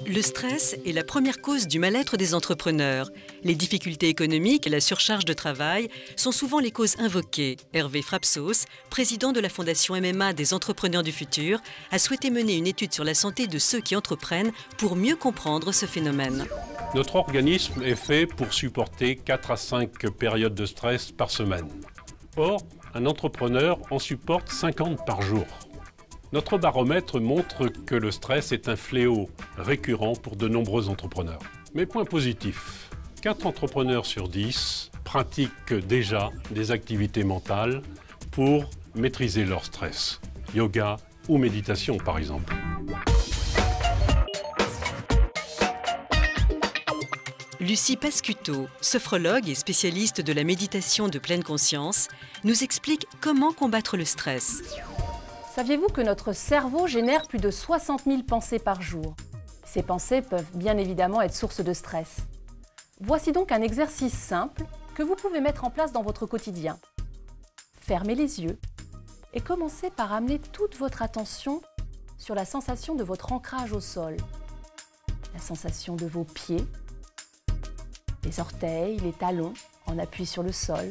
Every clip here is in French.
Le stress est la première cause du mal-être des entrepreneurs. Les difficultés économiques et la surcharge de travail sont souvent les causes invoquées. Hervé Frapsos, président de la Fondation MMA des entrepreneurs du futur, a souhaité mener une étude sur la santé de ceux qui entreprennent pour mieux comprendre ce phénomène. Notre organisme est fait pour supporter 4 à 5 périodes de stress par semaine. Or, un entrepreneur en supporte 50 par jour. Notre baromètre montre que le stress est un fléau récurrent pour de nombreux entrepreneurs. Mais point positif, 4 entrepreneurs sur 10 pratiquent déjà des activités mentales pour maîtriser leur stress. Yoga ou méditation par exemple. Lucie Pascuto, sophrologue et spécialiste de la méditation de pleine conscience, nous explique comment combattre le stress. Saviez-vous que notre cerveau génère plus de 60 000 pensées par jour? Ces pensées peuvent bien évidemment être source de stress. Voici donc un exercice simple que vous pouvez mettre en place dans votre quotidien. Fermez les yeux et commencez par amener toute votre attention sur la sensation de votre ancrage au sol. La sensation de vos pieds, les orteils, les talons en appui sur le sol.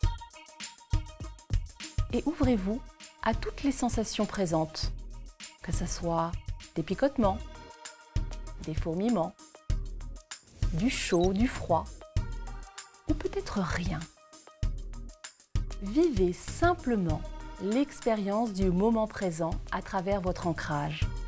Et ouvrez-vous à toutes les sensations présentes, que ce soit des picotements, des fourmillements, du chaud, du froid, ou peut-être rien. Vivez simplement l'expérience du moment présent à travers votre ancrage.